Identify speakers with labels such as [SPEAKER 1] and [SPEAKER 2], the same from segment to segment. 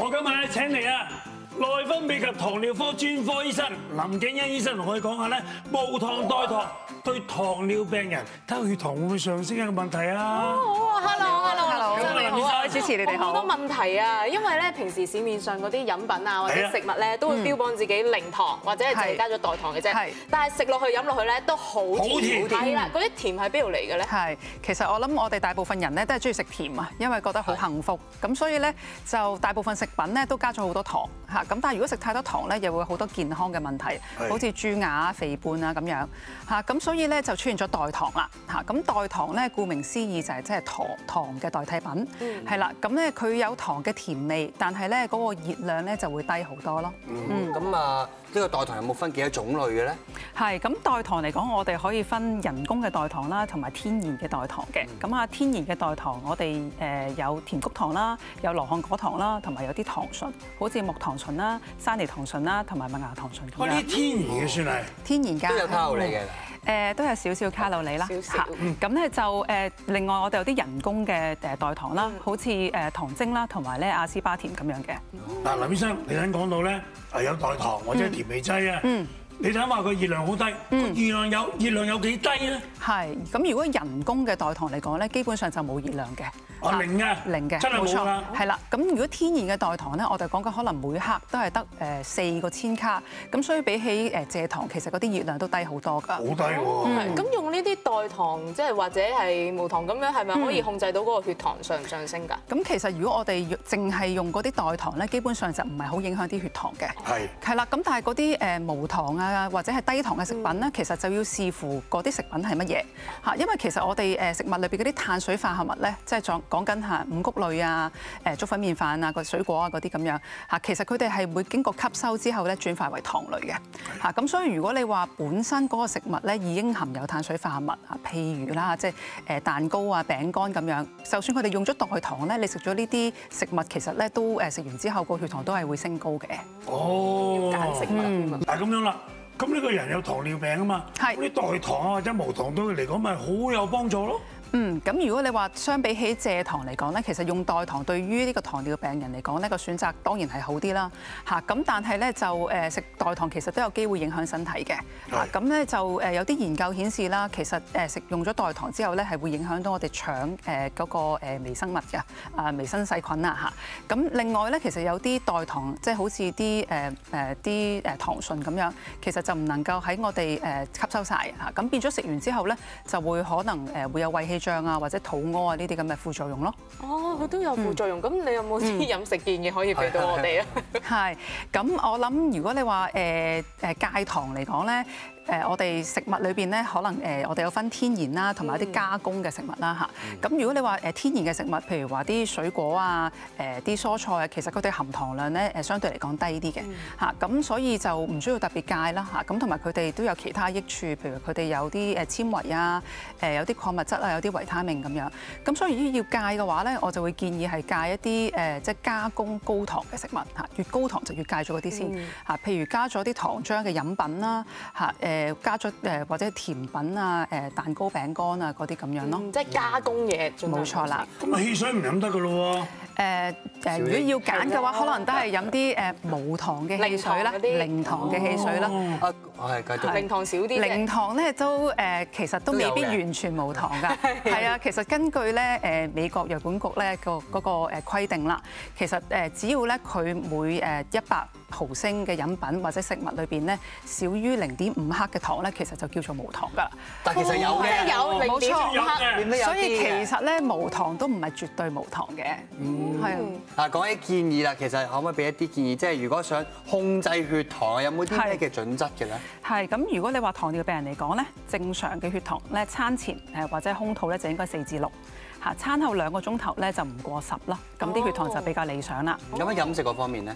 [SPEAKER 1] 我今日咧請嚟啊內分泌及糖尿科專科醫生林景欣醫生同我哋講下咧無糖代糖對糖尿病人睇下血糖會唔會上升嘅問題啊！
[SPEAKER 2] 好啊 ，hello，
[SPEAKER 1] 你好
[SPEAKER 2] 啊，主持你哋好。好多問題啊，因為咧平時市面上嗰啲飲品啊或者食物咧都會標榜自己零糖或者係淨係加咗代糖嘅啫，但係食落去飲落去咧都好甜。係啦，嗰啲甜喺邊度嚟嘅咧？
[SPEAKER 3] 係，其實我諗我哋大部分人咧都係中意食甜啊，因為覺得好幸福，咁所以咧就大部分食品咧都加咗好多糖嚇，咁但係如果食太多糖咧，又會好多健康嘅問題，好似蛀牙、肥胖啊咁樣嚇，咁所以咧就出現咗代糖啦嚇，咁代糖咧顧名思義就係即係糖嘅代替品，係啦，咁咧佢有糖嘅甜味，但係咧嗰個熱量咧就會低好多咯。
[SPEAKER 4] 咁啊，呢個代糖有冇分幾多種類嘅咧？
[SPEAKER 3] 係，咁代糖嚟講，我哋可以分人工嘅代糖啦，同埋天然嘅代糖嘅。咁啊，天然嘅代糖我哋有甜菊糖啦，有羅漢果糖啦，同埋有啲糖醇，好似木糖醇啦、山梨糖醇啦，同埋麥芽糖醇咁樣。
[SPEAKER 1] 呢啲天然嘅算係
[SPEAKER 3] 天然㗎，
[SPEAKER 4] 都有卡路里嘅。
[SPEAKER 3] 都有少少卡路里啦。嚇，咁咧就另外我哋有啲人工嘅代糖啦，好似糖精啦，同埋咧阿斯巴甜咁樣嘅。
[SPEAKER 1] 嗱，林醫生，你頭先講到咧有代糖或者甜味劑啊。你睇下佢熱量好低，熱量有幾低咧？
[SPEAKER 3] 係，咁如果人工嘅代糖嚟講咧，基本上就冇熱量嘅。
[SPEAKER 1] 零嘅，
[SPEAKER 3] 零嘅，
[SPEAKER 1] 真係冇啦。
[SPEAKER 3] 係啦，咁如果天然嘅代糖咧，我哋講緊可能每克都係得4個千卡，咁所以比起蔗糖，其實嗰啲熱量都低好多㗎。
[SPEAKER 1] 好低喎！
[SPEAKER 2] 咁用呢啲代糖，即係或者係無糖咁樣，係咪可以控制到嗰個血糖上升㗎？
[SPEAKER 3] 咁其實如果我哋淨係用嗰啲代糖咧，基本上就唔係好影響啲血糖嘅。係啦，咁但係嗰啲無糖啊或者係低糖嘅食品咧，其實就要視乎嗰啲食品係乜嘢嚇，因為其實我哋食物裏邊嗰啲碳水化合物咧，即係講緊係五穀類啊、粥粉麵飯啊、個水果啊嗰啲咁樣嚇，其實佢哋係會經過吸收之後咧轉化為糖類嘅嚇，咁所以如果你話本身嗰個食物咧已經含有碳水化合物啊，譬如啦，即係蛋糕啊、餅乾咁樣，就算佢哋用咗代糖咧，你食咗呢啲食物其實咧都食完之後個血糖都係會升高嘅。
[SPEAKER 1] 哦，
[SPEAKER 2] 要揀食物。
[SPEAKER 1] 嗱咁樣啦。咁呢個人有糖尿病啊嘛，嗰啲代糖啊或者無糖對佢嚟講咪好有幫助咯。
[SPEAKER 3] 咁如果你話相比起蔗糖嚟講咧，其實用代糖對於呢個糖尿病人嚟講呢個選擇當然係好啲啦嚇。咁但係咧就食代糖其實都有機會影響身體嘅嚇。咁咧就有啲研究顯示啦，其實食用咗代糖之後咧係會影響到我哋腸嗰個微生物嘅微生細菌啊嚇。咁另外咧其實有啲代糖即係好似啲糖醇咁樣，其實就唔能夠喺我哋吸收晒嚇。咁變咗食完之後咧就會可能會有胃氣脹啊，或者肚屙啊呢啲咁嘅副作用咯。
[SPEAKER 2] 哦，佢都有副作用。咁你有冇啲飲食建議可以俾到我哋啊？
[SPEAKER 3] 係。咁我諗如果你話戒糖嚟講咧。我哋食物裏邊咧，可能我哋有分天然啦，同埋一啲加工嘅食物啦嚇。咁如果你話天然嘅食物，譬如話啲水果啊、啲蔬菜啊，其實佢哋含糖量咧相對嚟講低啲嘅嚇。咁所以就唔需要特別戒啦嚇。咁同埋佢哋都有其他益處，譬如佢哋有啲纖維啊、有啲礦物質啊、有啲維他命咁樣。咁所以如果要戒嘅話咧，我就會建議係戒一啲即係加工高糖嘅食物嚇。越高糖就越戒咗嗰啲先嚇。譬如加咗啲糖漿嘅飲品啦嚇。加咗或者甜品啊、蛋糕餅乾啊嗰啲咁樣咯，
[SPEAKER 2] 即係加工嘢，
[SPEAKER 3] 冇錯啦。
[SPEAKER 1] 咁啊汽水唔飲得噶咯
[SPEAKER 3] 喎。如果要揀嘅話，可能都係飲啲無糖嘅汽水啦，零糖嘅汽水啦。
[SPEAKER 4] 係繼續。
[SPEAKER 2] 零糖少啲。
[SPEAKER 3] 零糖咧都其實都未必完全無糖㗎。係啊，其實根據咧美國藥管局咧嗰個規定啦，其實只要咧佢每100毫升嘅飲品或者食物裏邊咧少於0.5克嘅糖咧，其實就叫做無糖㗎。
[SPEAKER 4] 但其實有嘅，
[SPEAKER 2] 有
[SPEAKER 3] 冇錯，
[SPEAKER 2] 克，
[SPEAKER 3] 所以其實咧無糖都唔係絕對無糖嘅。係啊。
[SPEAKER 4] 嗱，講起建議啦，其實可唔可以俾一啲建議？即係如果想控制血糖，有冇啲咩嘅準則嘅咧？
[SPEAKER 3] 係咁，如果你話糖尿病人嚟講咧，正常嘅血糖咧，餐前或者空肚咧就應該4至6。嚇，餐後2個鐘頭咧就唔過10啦，咁啲血糖就比較理想啦。
[SPEAKER 4] 咁喺飲食嗰方面咧？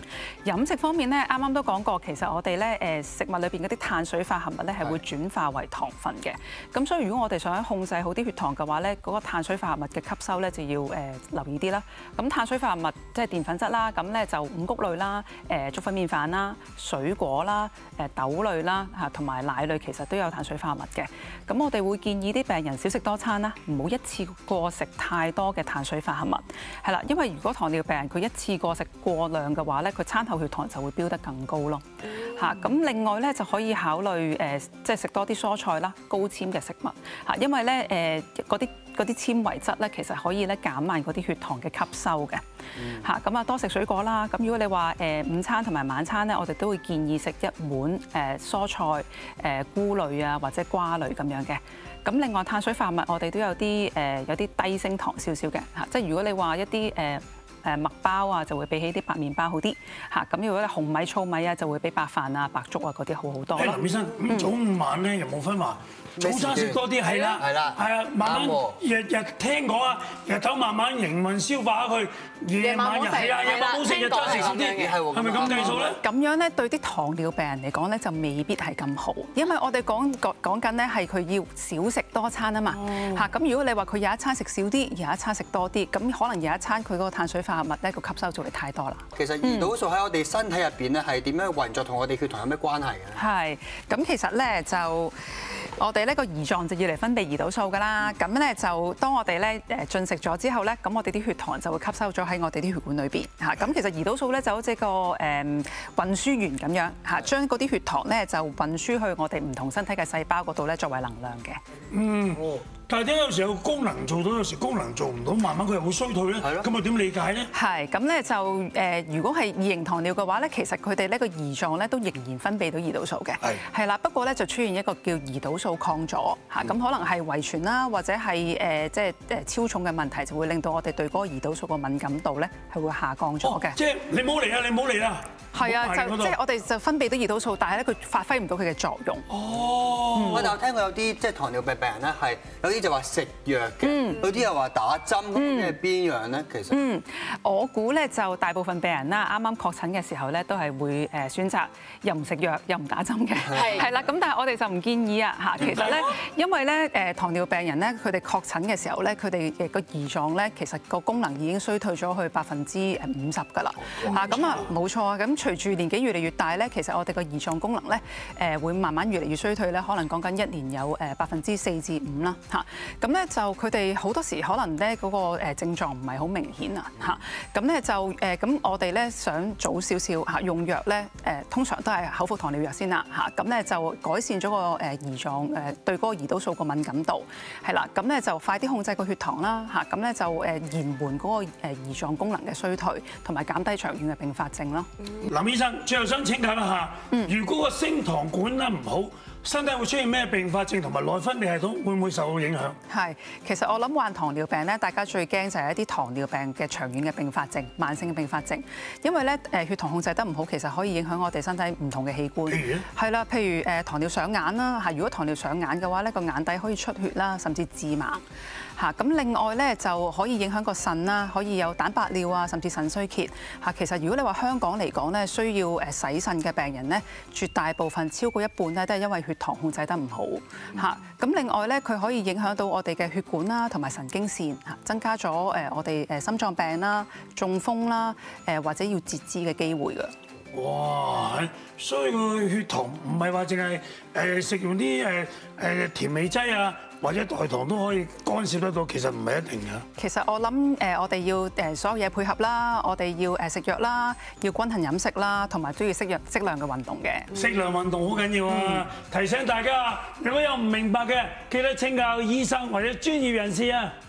[SPEAKER 3] 飲食方面咧，啱啱都講過，其實我哋咧食物裏邊嗰啲碳水化合物咧係會轉化為糖分嘅。咁所以如果我哋想控制好啲血糖嘅話咧，嗰個碳水化合物嘅吸收咧就要留意啲啦。咁碳水化合物即係澱粉質啦，咁咧就五穀類啦、粥粉麵飯啦、水果啦、豆類啦嚇，同埋奶類其實都有碳水化合物嘅。咁我哋會建議啲病人少食多餐啦，唔好一次過食太多嘅碳水化合物。係啦，因為如果糖尿病人佢一次過食過量嘅話咧，佢餐後血糖就會飆得更高咯。嚇，咁另外咧就可以考慮即係食多啲蔬菜啦、高纖嘅食物嚇，因為咧嗰啲纖維質咧其實可以咧減慢嗰啲血糖嘅吸收嘅嚇。咁啊多食水果啦。咁如果你話午餐同埋晚餐咧，我哋都會建議食一碗蔬菜、菇類啊或者瓜類咁樣嘅。咁另外碳水化合物我哋都有啲低升糖少少嘅嚇，即係如果你話一啲麥包啊，就會比起啲白麵包好啲嚇。咁如果紅米、糙米啊，就會比白飯啊、白粥啊嗰啲好好多咯。
[SPEAKER 1] 林醫生，咁早午晚咧有冇分話？早餐食多啲係啦，係啊，慢慢日聽講啊，日頭慢慢營運消化佢，夜晚係啊，夜晚冇食，日頭食少啲，係咪咁計數咧？
[SPEAKER 3] 咁樣咧對啲糖尿病人嚟講咧就未必係咁好，因為我哋講緊咧係佢要少食多餐啊嘛嚇。咁如果你話佢有一餐食少啲，有一餐食多啲，咁可能有一餐佢嗰個碳水化合物咧個吸收做嚟太多啦。
[SPEAKER 4] 其實胰島素喺我哋身體入邊咧係點樣運作，同我哋血糖有咩關係嘅？
[SPEAKER 3] 係，咁其實咧就我哋呢個胰臟就要嚟分泌胰島素㗎啦。咁咧就當我哋咧進食咗之後咧，咁我哋啲血糖就會吸收咗喺我哋啲血管裏邊嚇。咁其實胰島素咧就好似個運輸員咁樣嚇，將嗰啲血糖咧就運輸去我哋唔同身體嘅細胞嗰度咧作為能量嘅。
[SPEAKER 1] 但係點解有時有功能做到，有時功能做唔到，慢慢佢又會衰退咧？係咯。咁啊點理解咧？係咁咧就如果係二型糖尿嘅話咧，其實佢哋呢個胰臟咧都仍然分泌到胰島素嘅。係啦，不過咧就出現一個叫胰島素抗阻嚇，咁可能係遺傳啦，或者係即係超重嘅問題，就會令到我哋對嗰個胰島素個敏感度咧係會下降咗嘅。 即係你唔好嚟啊！你唔好嚟啦！
[SPEAKER 3] 係啊，就即係我哋就分泌到胰島素，但係咧佢發揮唔到佢嘅作用。
[SPEAKER 4] 我就聽過有啲即係糖尿病病人咧係有啲就話食藥嘅，有啲又話打針，咁係邊樣咧？其實
[SPEAKER 3] 我估咧就大部分病人啦，啱啱確診嘅時候咧都係會選擇又唔食藥又唔打針嘅，係啦。咁但係我哋就唔建議啊嚇。其實咧，因為咧糖尿病人咧佢哋確診嘅時候咧，佢哋個胰臟咧其實個功能已經衰退咗去50%㗎啦嚇。咁啊冇錯啊。咁隨住年紀越嚟越大咧，其實我哋個胰臟功能咧會慢慢越嚟越衰退咧，可能講緊一年有4%至5%啦嚇。咁咧就佢哋好多時可能咧嗰個症狀唔係好明顯啊嚇。咁咧就咁我哋咧想早少少嚇用藥咧通常都係口服糖尿藥先啦嚇。咁咧就改善咗個胰臟對嗰個胰島素個敏感度係啦。咁咧就快啲控制個血糖啦嚇。咁咧就延緩嗰個胰臟功能嘅衰退，同埋減低長遠嘅併發症咯。
[SPEAKER 1] 林醫生，最後想請教一下，如果個升糖管得唔好，身體會出現咩併發症，同埋內分泌系統會唔會受到影響？係，
[SPEAKER 3] 其實我諗患糖尿病咧，大家最驚就係一啲糖尿病嘅長遠嘅併發症、慢性嘅併發症，因為咧血糖控制得唔好，其實可以影響我哋身體唔同嘅器官。係啦，譬如糖尿上眼啦嚇，如果糖尿上眼嘅話咧，個眼底可以出血啦，甚至致盲嚇。咁另外咧就可以影響個腎啦，可以有蛋白尿啊，甚至腎衰竭嚇。其實如果你話香港嚟講咧，需要洗腎嘅病人咧，絕大部分超過一半咧都係因為血糖控制得唔好嚇。咁另外咧，佢可以影響到我哋嘅血管啦，同埋神經線嚇，增加咗我哋心臟病啦、中風啦、或者要截肢嘅機會㗎。
[SPEAKER 1] 哇！所以個血糖唔係話淨係食用啲甜味劑啊，或者代糖都可以干涉得到，其實唔係一定㗎。其實我諗我哋要所有嘢配合啦，我哋要食藥啦，要均衡飲食啦，同埋都要適量嘅運動嘅。適量運動好緊要啊！提醒大家，如果有唔明白嘅，記得請教醫生或者專業人士啊。